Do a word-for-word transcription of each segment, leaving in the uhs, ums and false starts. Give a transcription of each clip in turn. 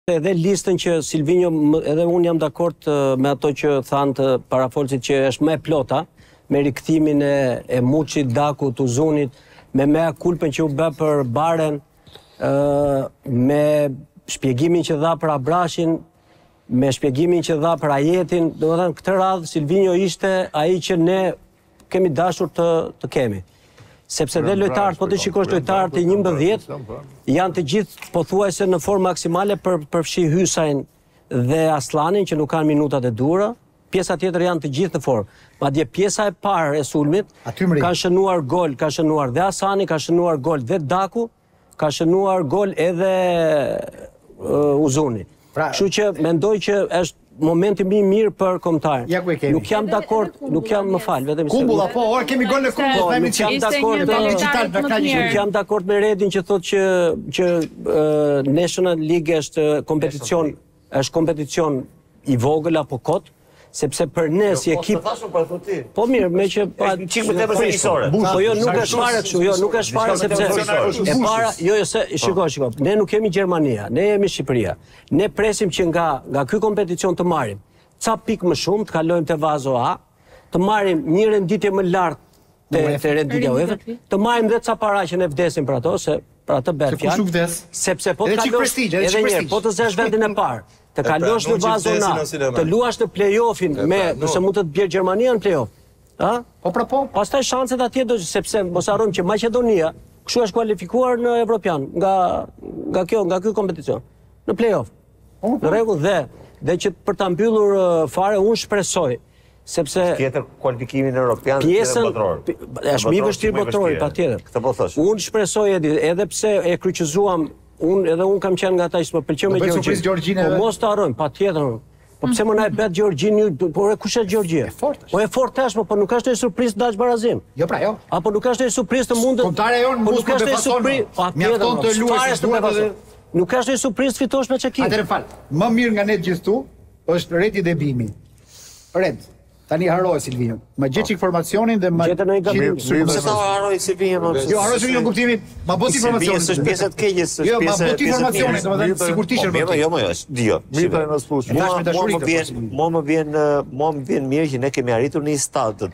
Edhe listën që Silvinjo, edhe unë jam dakord me ato që thanë të parafolësit që është më e plota, me rikthimin e, e Muçit, Dakut, Uzunit, me mea kulpen që u bë për Baren, uh, me shpjegimin që dha për Abrashin, me shpjegimin që dha për Ajetin, domethënë këtë radhë Silvinjo ishte ai që ne kemi dashur të, të kemi. Sepse dhe lojtarët, po të shikosh lojtarët e njëmbëdhjetë, janë të gjithë pothuajse në formë maksimale për përfshi Hysajn dhe Aslanin, që nuk kanë minutat e dura. Pjesa tjetër janë të gjithë në formë. Madje pjesa e parë e sulmit ka shënuar gol, ka shënuar dhe Asani, ka shënuar gol dhe Daku, ka shënuar gol edhe uh, Uzuni. Kështu që mendoj që është momenti më i mirë për kombëtarin. Ja ku e kemi. Nuk jam dakord, nuk jam më fal, vetëm se Kumbulla, po, ora kemi gol në kumbull, po, nuk jam dakord, nuk jam dakord me Redin që thotë që që uh, National League është kompeticion, është kompeticion i vogël apo kot. Sepse për ne si ekip... Po mirë, me që... Qikë më tepër se njësore. Po jo, nuk është fare kështu, jo, nuk është fare sepse... E para, jo, jo, se, shiko, shiko, ne nuk kemi Gjermania, ne jemi Shqipëria. Ne presim që nga, nga ky kompeticion të marrim ca pikë më shumë, të kalojmë te Vazo A, të marrim një renditje më lartë te, te renditja UEFA, të marrim dhe ca para që ne vdesim për ato, se për atë bëhet fjalë. Sepse po të kalosh, edhe një, po të zesh vendin e parë. Të kalosh në vazona, të luash në play-offin me, nëse mund të të bjerë Gjermania në play-off. Po pra po. Pastaj shanset atje do, sepse mos harrojmë që Maqedonia kështu është kualifikuar në Evropian nga nga kjo, nga ky kompeticion. Në play-off. Në rregull dhe dhe që për ta mbyllur fare unë shpresoj sepse tjetër kualifikimin evropian pjesën është më vështirë botrori patjetër. Këtë po thosh. Unë shpresoj edhe edhe pse e kryqëzuam unë edhe unë kam qenë nga ata që më pëlqeu me Gjergjin. Po mos ta harrojmë, patjetër. Po pse më na e bet Gjergjin, po kush është Gjergjia? Po e fortë tashmë, po nuk është një surprizë dash barazim. Jo pra jo. Apo nuk është një surprizë të mundë. Kontarja jon mund të befason. Mjafton të luajë duhet edhe. Nuk është një surprizë të fitosh me Çekin. Atëherë fal. Më mirë nga ne gjithtu është Redi dhe Bimi. Red. Tani harroj Silvinjo. Ma gjet çik informacionin dhe ma gjetën ai gabim. Pse ta harroj Silvinjo? Jo, harroj Silvinjo në kuptimin, ma bot informacionin. Është pjesë e keqes, është pjesë. Jo, ma bot informacionin, domethënë sigurt ishte. Jo, jo, jo, jo. Mirë në spush. Mua më vjen, mua më vjen, mua më vjen mirë që ne kemi arritur në një stad të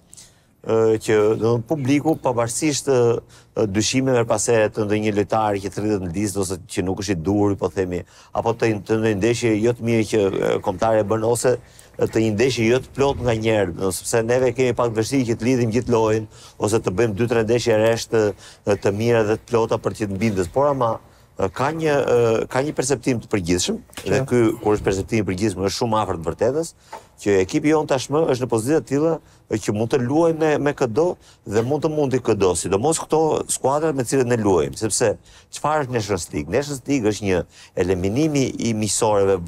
tillë që do publiku pavarësisht dyshimeve pasere të ndonjë lojtari që thritet në listë ose që nuk është i duhur, po themi, apo të ndonjë ndeshje jo të mirë që kombëtari e bën ose të një ndeshje jo të plot nga njerë, sepse neve kemi pak vështirë që të lidhim gjithë lojën, ose të bëjmë dy tre ndeshje rresht të mira dhe të plota për që të mbindes, por ama ka një ka një perceptim të përgjithshëm, dhe ky kur është perceptimi i përgjithshëm është shumë afër të vërtetës, që ekipi jon tashmë është në pozita të tilla që mund të luajë me me këdo dhe mund të mundi këdo, sidomos këto skuadrat me të cilët ne luajmë, sepse çfarë është Nations League? Nations League është një eliminimi i miqësorëve,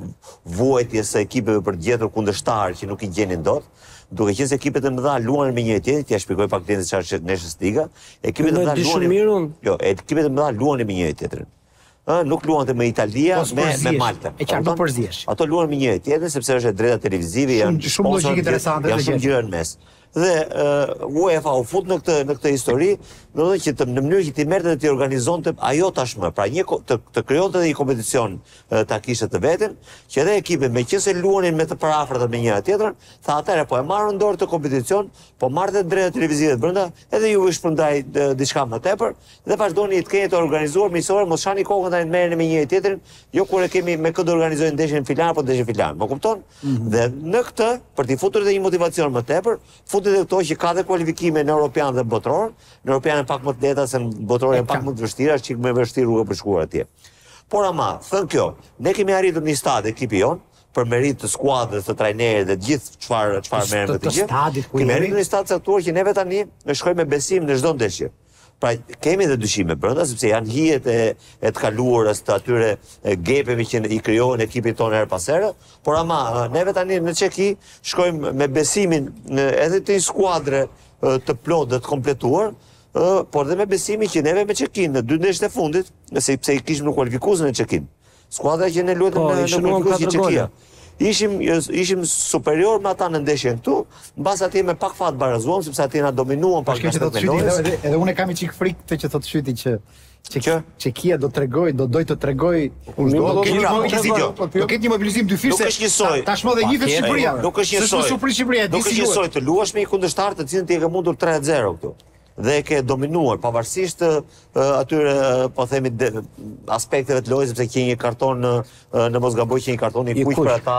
vuajtjes së ekipeve për të gjetur kundërshtar që nuk i gjenin dot. Duke qenë se ekipet e mëdha luan me njëri tjetrin, t'ia shpjegoj pak klientit çfarë është Nations League. Ekipet e mëdha luan. Jo, ekipet e mëdha luan me njëri tjetrin. Ë, nuk luante me Italia, me me Malta. E qartë do përzihesh. Ato luan me njëri tjetrin sepse është e drejta televizive, janë shumë logjik interesante. Janë shumë gjëra në mes. Dhe uh, UEFA u fut në këtë në këtë histori, domethënë që të, në mënyrë që ti merrte dhe ti organizonte ajo tashmë, pra një të, të krijonte një kompeticion uh, ta kishte të veten, që edhe ekipet meqense luanin me të parafërta me njëra tjetrën, tha atëherë po e marrën dorë të kompeticion, po marrte drejtat televizive brenda, edhe ju i shpërndaj diçka më tepër dhe vazhdoni të keni të organizuar miqësorë, mos shani kokën tani të merreni me njëri tjetrin, jo kur e kemi me këtë organizojnë ndeshjen filan apo ndeshjen filan. Më kupton? Mm-hmm. Dhe në këtë, për të futur edhe një motivacion më tepër, futet edhe këto që ka dhe kualifikime në Europian dhe botror, në Europian e pak më të lehta se në botror e pak më të vështira, është çik më vështirë rruga për shkuar atje. Por ama, thënë kjo, ne kemi arritur në një stad ekipi jon për merit të skuadrës, të trajnerit dhe gjithë çfarë çfarë merrem me të gjithë. Kemi arritur në një stad caktuar që neve tani ne shkojmë me besim në çdo ndeshje. Pra kemi edhe dyshime brenda sepse janë hijet e, e të kaluarës të atyre gepeve që i krijohen ekipit tonë her pas here, por ama neve tani në Çeki shkojmë me besimin në, edhe të një skuadre të plotë dhe të kompletuar, por dhe me besimin që neve me Çekin në dy ndeshjet e fundit, sepse i kishim në kualifikuesin e Çekin. Skuadra që ne luajtëm në, në kualifikuesin e Çekia. Ishim, ishim superior me ata në ndeshjen këtu, mbas atje me pak fat barazuam, sepse atje na dominuan pak nga shtat minuta. Edhe, edhe unë kam një çik frikë të që thotë Shyti që Që? Çekia do tregoj, do doj të tregoj, do ketë një mobilizim, do ketë një mobilizim dy Nuk është njësoj. Tashmë dhe njëfet Shqipëria. Nuk është njësoj. Shqipëria, Nuk është njësoj të luash me një kundërshtar të cilin ti e ke mundur tre zero këtu. Dhe e ke dominuar pavarësisht atyre, po themi, aspekteve të lojës, sepse ke një karton në mos gaboj, që një karton i kuq për ata.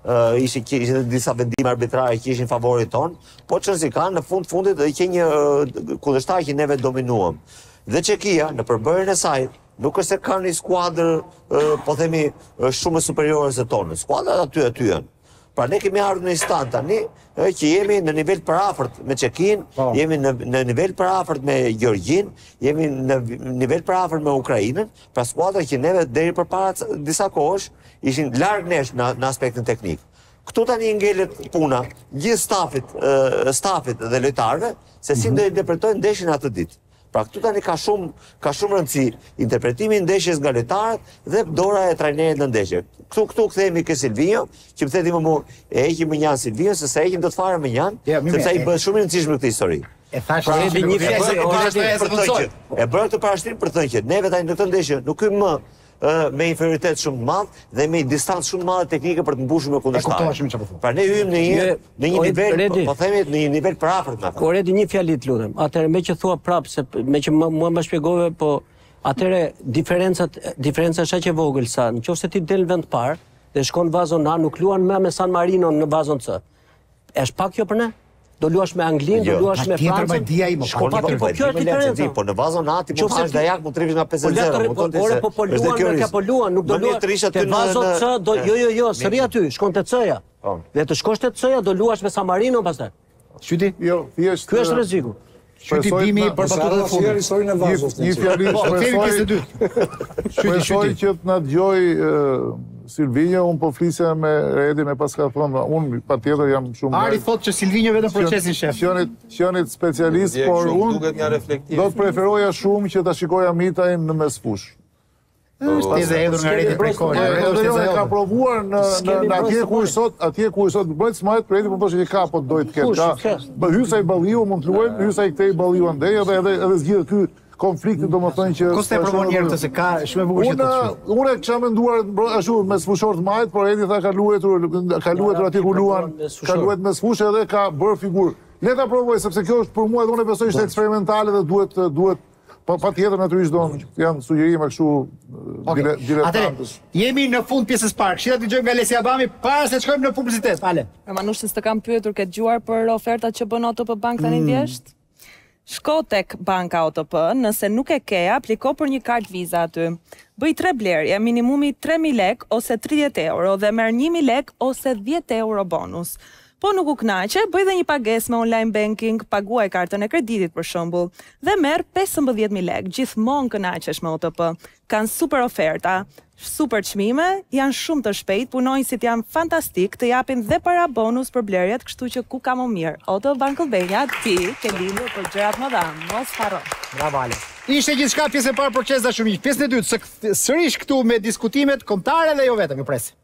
Ishin disa vendime arbitrare që ishin favorit ton, po që nësi kanë, në fund fundit dhe ke një kundërshtar që neve dominuam. Dhe Çekia, në përbërjen e saj, nuk është se ka një skuadër, po themi, shumë superiore se tonë. Skuadrat aty aty janë. Pra ne kemi ardhur në instant tani që jemi në nivel parafort me Çekin, jemi në nivel parafort me Gjergjin, jemi në nivel parafort me Ukrainën, pra skuadra që neve deri përpara disa kohësh ishin larg nesh në aspektin teknik. Këtu tani ngelet puna gjithë stafit, stafit dhe lojtarëve se si do i interpretojnë ndeshjen atë ditë. Pra këtu tani ka shumë ka shumë rëndësi interpretimi i ndeshjes nga lojtarët dhe dora e trajnerit në ndeshje. Këtu këtu kthehemi ke Silvinjo, që më theti më mu, e heqim më njan Silvinjo, se sa heqim do të fare më njan, sepse ai bëhet shumë i rëndësishëm këtë histori. E thash edhe një fjalë e bëra këtë parashtrim për të thënë që neve tani në këtë ndeshje nuk hymë më me inferioritet shumë të madh dhe me distancë shumë të madhe teknike për të mbushur me kundërshtarin. Pra ne hyjmë në një në një nivel, po themi në një nivel parafort me ata. Ko Redi, një fjali të lutem. Atëherë me që thua prapë se me që mua më shpjegove, po atëherë diferencat diferenca është aq e vogël sa nëse ti del në vend parë dhe shkon në vazon A, nuk luan më me San Marino në vazon C. Është pak kjo për ne? Do luash me Anglinë, do luash me Francën. Po kjo është diferenca. Po në vazon A ti mund të hash dajak, mund të trivesh nga pesë zero. Ore po po luan, me ka po luan, nuk do luash. Te vazon C, do jo jo jo, sërri aty, shkon te C-ja. Dhe të shkosh te C-ja do luash me San Marino pastaj. Qyti? Jo, thjesht. Ky është rreziku. Qyti bimi për batutën e fundit. Historinë e vazhdos. Një fjali shpresoj. Shpresoj që të na dëgjoj Silvinjo, unë po flisja me Redi, me pas ka thonë, unë pa tjetër jam shumë... Ari thot që Silvinjo vetëm procesin shef. Qenit specialist, por unë do të preferoja shumë që ta shikoja Mitajn në mesfush. Është tezë edhur nga Redi prej kohë. Edhe ka provuar në atje ku është sot, atje ku është sot, bëhet smajt për Redi, po thoshë që ka, po dojtë të ketë. Hysa i Balliu mund të luajnë, hysa i këtej Balliu andej, edhe zgjidhet ky konflikti, do më thënë që... Koste e provon njerë të se ka shumë e bukur që të shumë? Unë e kisha menduar ashtu me sfushort majt, por Edi tha ka luetur, ka luetur ati ku luan, ka luet me sfushë edhe ka bërë figurë. Le ta provoj, sepse kjo është për mua dhe unë e besoj ishte eksperimentale dhe duhet, duhet, pa tjetër natyrisht do janë sugjerime kështu dilettantës. Jemi në fund pjesës parë, këshilla të gjojmë nga Lesi Abami, para se të shkojmë në publicitet, ale. Manush, se të kam pyetur këtë gjuar për ofertat që bën O T P Bank tani vjesht? Shko tek Banka O T P, nëse nuk e ke, apliko për një kartë Visa aty. Bëj tre blerje, minimumi tre mijë lek ose tridhjetë euro dhe merr një mijë lek ose dhjetë euro bonus. Po nuk u kënaqe, bëj dhe një pagesë me online banking, paguaj kartën e kreditit për shembull, dhe merr pesëmbëdhjetë mijë lek. Gjithmonë kënaqesh me O T P. Kanë super oferta, super çmime, janë shumë të shpejt, punonjësit janë fantastik, të japin dhe para bonus për blerjet, kështu që ku ka më mirë. O T P Bank Albania, ti ke lindur për gjërat më dhamë, mos harro. Bravo Ale. Ishte gjithçka pjesë e parë proces dashumiq. Pjesën e dytë, sërish këtu me diskutimet kombëtare dhe jo vetëm, ju pres.